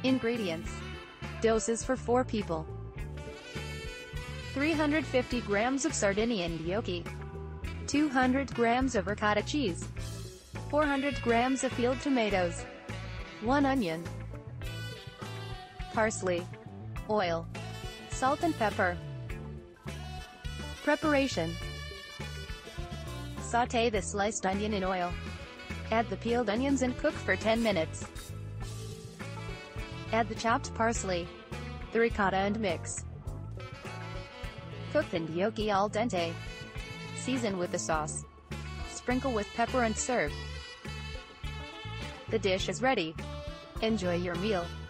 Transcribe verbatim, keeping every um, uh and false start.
Ingredients. Doses for four people. three hundred fifty grams of Sardinian gnocchi, two hundred grams of ricotta cheese, four hundred grams of peeled tomatoes, one onion, parsley, oil, salt and pepper. Preparation. Sauté the sliced onion in oil. Add the peeled onions and cook for ten minutes. Add the chopped parsley, the ricotta and mix. Cook the gnocchi al dente. Season with the sauce. Sprinkle with pepper and serve. The dish is ready. Enjoy your meal.